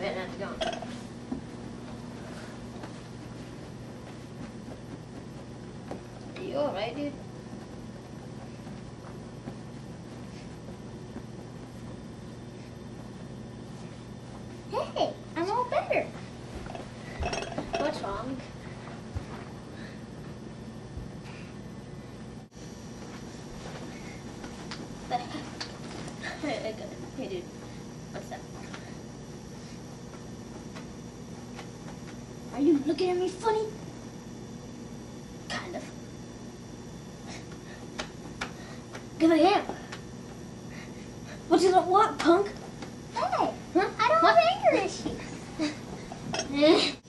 Man, that's gone. Are you alright, dude? Hey, I'm all better. What's wrong? The heck? Hey, dude. What's that? Are you looking at me funny? Kind of. Cause I am. What you want, punk? Hey, Huh? I don't What? have anger issues.